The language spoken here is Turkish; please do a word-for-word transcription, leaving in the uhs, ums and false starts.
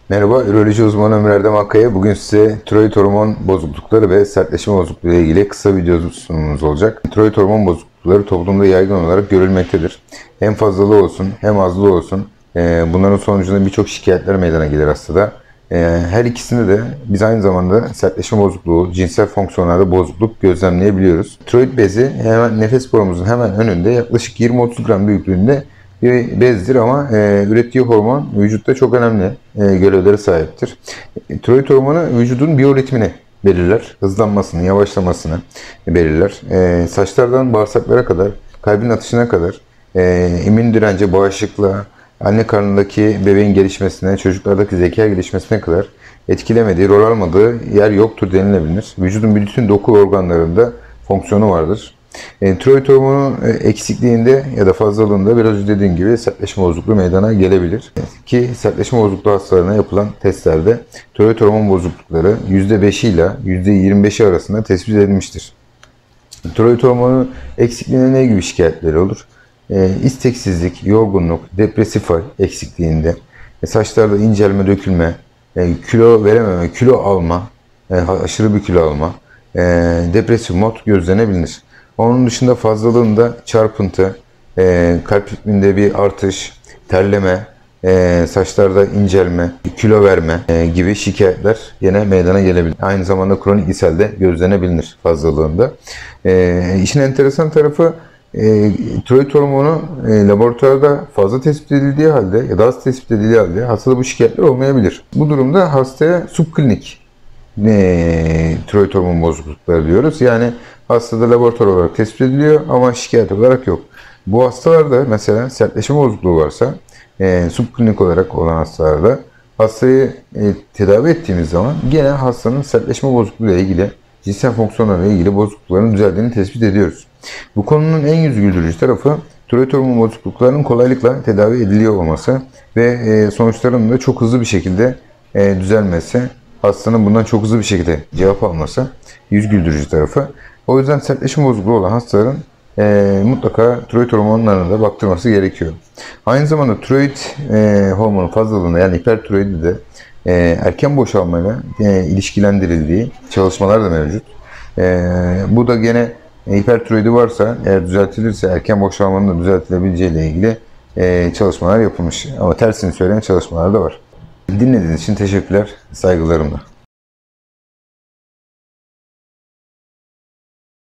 Merhaba, üroloji uzmanı Ömer Erdem Akkaya. Bugün size tiroid hormon bozuklukları ve sertleşme bozukluğu ile ilgili kısa video sunumumuz olacak. Tiroid hormon bozuklukları toplumda yaygın olarak görülmektedir. Hem fazlalığı olsun hem azlığı olsun bunların sonucunda birçok şikayetler meydana gelir hastada. Her ikisinde de biz aynı zamanda sertleşme bozukluğu, cinsel fonksiyonlarda bozukluk gözlemleyebiliyoruz. Tiroid bezi hemen nefes borumuzun hemen önünde yaklaşık yirmi otuz gram büyüklüğünde bir bezdir ama e, ürettiği hormon vücutta çok önemli e, görevlere sahiptir. E, tiroid hormonu vücudun biyoritmini belirler, hızlanmasını, yavaşlamasını belirler. E, saçlardan bağırsaklara kadar, kalbin atışına kadar, e, immün dirence, bağışıklığa, anne karnındaki bebeğin gelişmesine, çocuklardaki zeka gelişmesine kadar etkilemediği, rol almadığı yer yoktur denilebilir. Vücudun bütün doku organlarında fonksiyonu vardır. E, tiroid hormonu e, eksikliğinde ya da fazlalığında biraz önce dediğim gibi sertleşme bozukluğu meydana gelebilir. Ki sertleşme bozukluğu hastalarına yapılan testlerde tiroid hormon bozuklukları yüzde beş ile yüzde yirmi beşi arasında tespit edilmiştir. Tiroid hormonu eksikliğinde ne gibi şikayetleri olur? E, isteksizlik, yorgunluk, depresif hal eksikliğinde, e, saçlarda incelme, dökülme, e, kilo verememe, kilo alma, e, aşırı bir kilo alma, e, depresif mod gözlenebilir. Onun dışında fazlalığında çarpıntı, e, kalp ritminde bir artış, terleme, e, saçlarda incelme, kilo verme e, gibi şikayetler yine meydana gelebilir. Aynı zamanda kronik ishal de gözlenebilir fazlalığında. E, işin enteresan tarafı e, tiroid hormonu e, laboratuvarda fazla tespit edildiği halde ya da az tespit edildiği halde hastada bu şikayetler olmayabilir. Bu durumda hastaya subklinik e, tiroid hormon bozuklukları diyoruz. Yani hastada laboratuvar olarak tespit ediliyor ama şikayet olarak yok. Bu hastalarda mesela sertleşme bozukluğu varsa e, subklinik olarak olan hastalarda hastayı e, tedavi ettiğimiz zaman gene hastanın sertleşme bozukluğu ile ilgili cinsel fonksiyonlarla ilgili bozuklukların düzeldiğini tespit ediyoruz. Bu konunun en yüz güldürücü tarafı tiroid hormon bozukluklarının kolaylıkla tedavi ediliyor olması ve e, sonuçlarının da çok hızlı bir şekilde e, düzelmesi, hastanın bundan çok hızlı bir şekilde cevap alması yüz güldürücü tarafı. O yüzden sertleşme bozukluğu olan hastaların e, mutlaka tiroid hormonlarına da baktırması gerekiyor. Aynı zamanda tiroid e, hormonu fazlalığında yani hipertiroidi de e, erken boşalmayla e, ilişkilendirildiği çalışmalar da mevcut. E, bu da gene hipertiroidi varsa eğer düzeltilirse erken boşalmanın da düzeltilebileceği ile ilgili e, çalışmalar yapılmış. Ama tersini söyleyen çalışmalar da var. Dinlediğiniz için teşekkürler, saygılarımla.